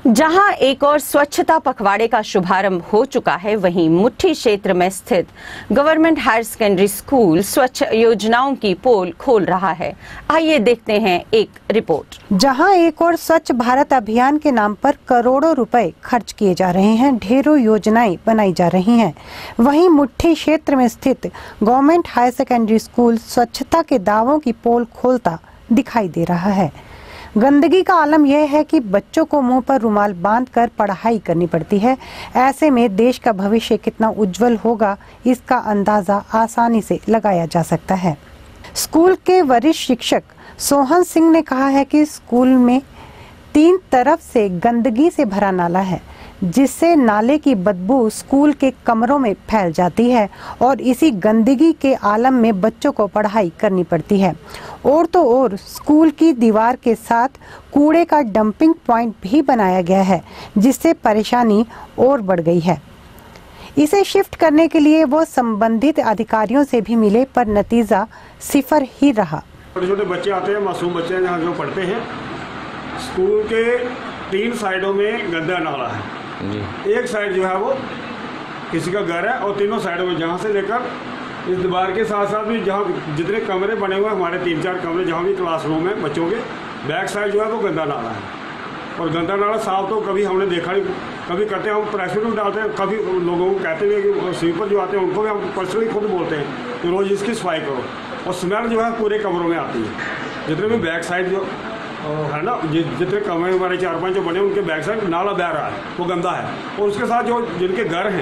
जहां एक और स्वच्छता पखवाड़े का शुभारंभ हो चुका है, वहीं मुट्ठी क्षेत्र में स्थित गवर्नमेंट हायर सेकेंडरी स्कूल स्वच्छ योजनाओं की पोल खोल रहा है। आइए देखते हैं एक रिपोर्ट। जहां एक और स्वच्छ भारत अभियान के नाम पर करोड़ों रुपए खर्च किए जा रहे हैं, ढेरों योजनाएं बनाई जा रही हैं, वहीं मुट्ठी क्षेत्र में स्थित गवर्नमेंट हायर सेकेंडरी स्कूल स्वच्छता के दावों की पोल खोलता दिखाई दे रहा है। गंदगी का आलम यह है कि बच्चों को मुंह पर रुमाल बांधकर पढ़ाई करनी पड़ती है। ऐसे में देश का भविष्य कितना उज्जवल होगा, इसका अंदाजा आसानी से लगाया जा सकता है। स्कूल के वरिष्ठ शिक्षक सोहन सिंह ने कहा है कि स्कूल में 3 तरफ से गंदगी से भरा नाला है, जिससे नाले की बदबू स्कूल के कमरों में फैल जाती है और इसी गंदगी के आलम में बच्चों को पढ़ाई करनी पड़ती है। और तो और स्कूल की दीवार के साथ कूड़े का डंपिंग पॉइंट भी बनाया गया है, जिससे परेशानी और बढ़ गई है। इसे शिफ्ट करने के लिए वो संबंधित अधिकारियों से भी मिले, पर नतीजा सिफर ही रहा। छोटे-छोटे बच्चे आते हैं, मासूम बच्चे हैं, यहाँ जो पढ़ते हैं। स्कूल के 3 साइडों में गंदा नाला है। एक साइड जो है वो किसी का घर है और तीनों साइडों में, जहाँ से लेकर इस दीवार के साथ साथ भी जहाँ जितने कमरे बने हुए हैं, हमारे 3-4 कमरे जहाँ भी क्लासरूम है बच्चों के, बैक साइड जो है वो गंदा नाला है। और गंदा नाला साफ तो कभी हमने देखा नहीं, कभी करते हैं हम प्रेशर में डालते हैं, कभी लोगों को कहते हैं कि स्वीपर जो आते हैं उनको भी हम पर्सनली खुद बोलते हैं कि रोज़ इसकी सफाई करो। और स्मेल जो है पूरे कमरों में आती है। जितने भी बैक साइड जो है ना, जितने कमरे हमारे 4-5 जो बने उनके बैक साइड नाला बह रहा है, वो गंदा है। और उसके साथ जो जिनके घर हैं,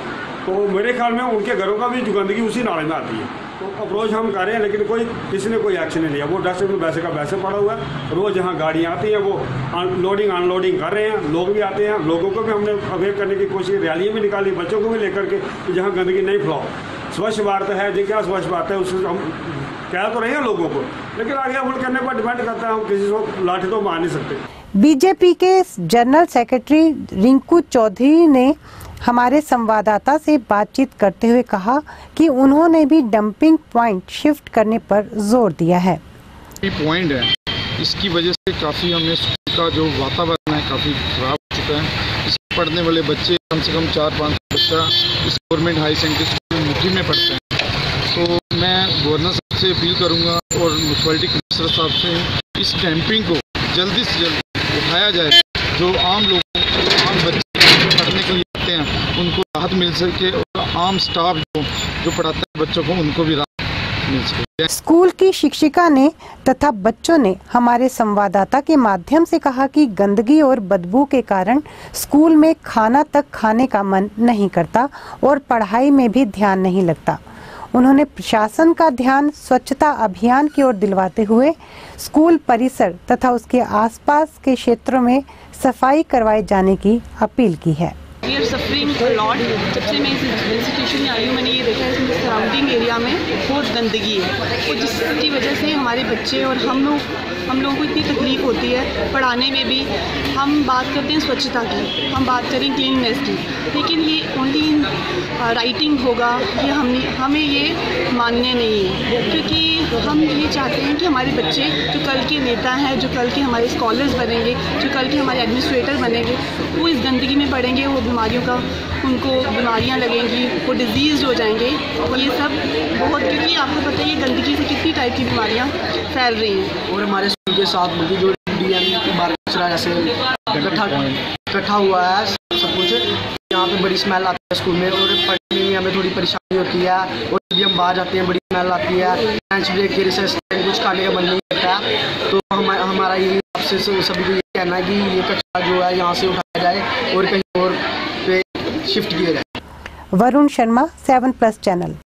तो मेरे ख्याल में उनके घरों का भी जो गंदगी उसी नाले में आती है। तो अप्रोच हम कर रहे हैं, लेकिन किसी ने कोई एक्शन नहीं लिया। वो डस्टबिन वैसे का वैसे पड़ा हुआ है। रोज़ जहाँ गाड़ियाँ आती हैं वो लोडिंग अनलोडिंग कर रहे हैं, लोग भी आते हैं। लोगों को भी हमने अवेयर करने की कोशिश, रैलियाँ भी निकाली, बच्चों को भी लेकर के, जहाँ गंदगी नहीं फैलाओ। स्वच्छ भारत है जी, क्या स्वच्छ भारत है, उससे हम कह तो रहे हैं लोगों को, लेकिन आगे अमल करने पर डिपेंड करता है। हम किसी को लाठी तो मार नहीं सकते। बीजेपी के जनरल सेक्रेटरी रिंकू चौधरी ने हमारे संवाददाता से बातचीत करते हुए कहा कि उन्होंने भी डंपिंग पॉइंट शिफ्ट करने पर जोर दिया है। पॉइंट है, इसकी वजह से काफ़ी हमने स्कूल का जो वातावरण है काफ़ी खराब हो चुका है। इसमें पढ़ने वाले बच्चे कम से कम 4-5 बच्चा इस गवर्नमेंट हाई सेकेंडरी स्कूल मुट्ठी में पढ़ते हैं। तो मैं गवर्नर साहब से अपील करूँगा और म्यूनसिपैलिटी कमिश्नर साहब से इस डंपिंग को जल्दी से जल्दी उठाया जाए, जो आम लोगों आम बच्चे पढ़ने के लिए आते हैं उनको राहत मिल सके, और आम स्टाफ जो पढ़ाता है बच्चों को, उनको भी राहत मिल सके। स्कूल की शिक्षिका ने तथा बच्चों ने हमारे संवाददाता के माध्यम से कहा कि गंदगी और बदबू के कारण स्कूल में खाना तक खाने का मन नहीं करता और पढ़ाई में भी ध्यान नहीं लगता। उन्होंने प्रशासन का ध्यान स्वच्छता अभियान की ओर दिलवाते हुए स्कूल परिसर तथा उसके आसपास के क्षेत्रों में सफाई करवाए जाने की अपील की है। We are suffering a lot। जब से मैं इस इंस्टीट्यूशन में आई हूँ, मैंने ये देखा है इसमें सराउंडिंग एरिया में बहुत गंदगी है, और जिसकी वजह से हमारे बच्चे और हम लोगों को इतनी तकलीफ होती है पढ़ाने में भी। हम बात करते हैं स्वच्छता की, हम बात करें क्लीननेस की, लेकिन ये ओनली इन राइटिंग होगा, ये हमें ये मान्य नहीं है। क्योंकि हम ये चाहते हैं कि हमारे बच्चे जो कल के नेता हैं, जो कल के हमारे स्कॉलर्स बनेंगे, जो कल के हमारे एडमिनिस्ट्रेटर बनेंगे, वो इस गंदगी में पढ़ेंगे, वो बीमारियों का उनको बीमारियां लगेंगी, वो डिजीज़ हो जाएंगे। ये सब बहुत, क्योंकि आपको पता है ये गंदगी से कितनी टाइप की बीमारियां फैल रही हैं। और हमारे स्कूल के साथ मुझे जो डीएम बार कचरा जैसे इकट्ठा हुआ है सब कुछ, यहाँ पे बड़ी स्मेल आती है स्कूल में, और पढ़ने में हमें थोड़ी परेशानी होती है। और जब हम बाहर जाते हैं बड़ी स्मेल आती है, लंच ब्रेक के रिसेस कुछ खाने का मन नहीं करता है। तो हमारा ये आपसे सभी को ये कहना है कि ये कचरा जो है यहाँ से उठाया जाए और कहीं और पे शिफ्ट किया जाए। वरुण शर्मा, 7+ चैनल।